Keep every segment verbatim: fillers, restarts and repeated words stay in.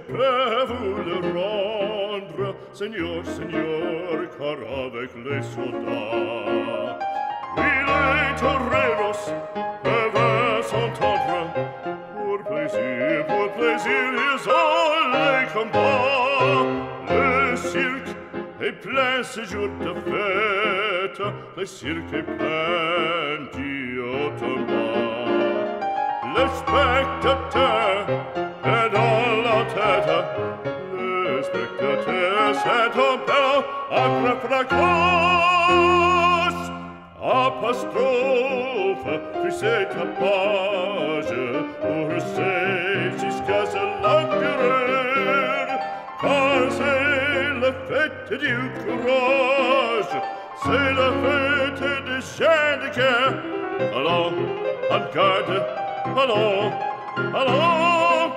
peux vous le rendre, Seigneur, Seigneur, car avec les soldats, oui, les toreros peuvent s'entendre. Pour plaisir, pour plaisir, ils ont les combats. Le cirque est plein ce jour de fête, le cirque est plein d'Iotomba. Le spectateur est dans la tête, le spectateur s'interpelle après fracas. Apostrophe, tu sais ta page, pour c'est jusqu'à ce l'empereur, car c'est la fête du courage, c'est la fête des gens de guerre. Allons, en garde, allons, allons,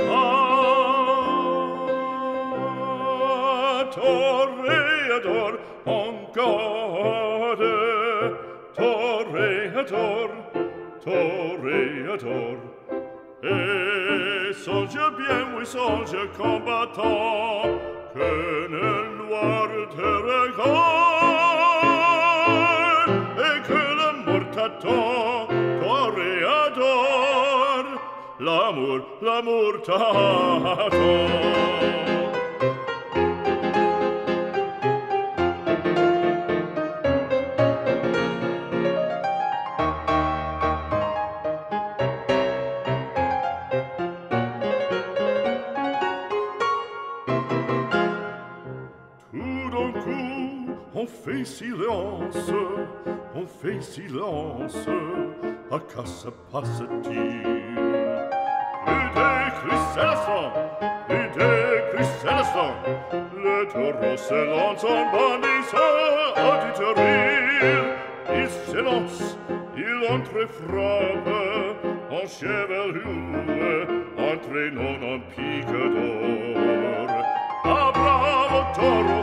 à Toréador, en garde, Toréador, Toréador. Et songe bien, oui, songe combattant, que le noir te regarde, et que l'amour t'attend, Toréador, l'amour, l'amour t'attend. On fait silence, on fait silence, à qu'à se passe-t-il? Plus de cristalles, plus de cristalles, le taureau se lance en bandissant auditorie. Il s'élance, il entre et frappe, en chevelure, entraînant en pique d'or. Ah, bravo taureau!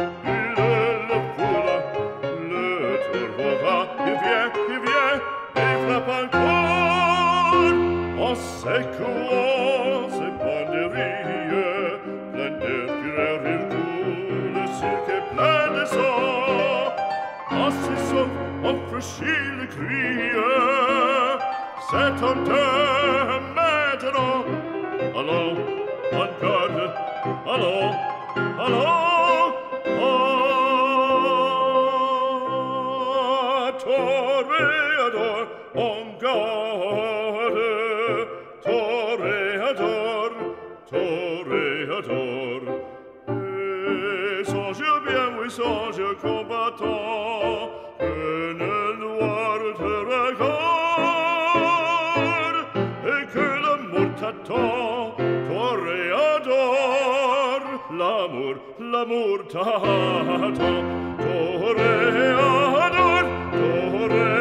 En secouant ses banderilles, plein de fureur il coule, le cirque est plein de sang. En se sauve, on franchit le cri, c'est en deux maintenant. Allons, en garde, allons, allons, à Toréador, en garde. Toréador, Toréador. Et songe bien, oui, songe combattant, que le noir te regarde, et que l'amour t'attend, Toréador, l'amour, l'amour t'attend, Toréador, Toréador.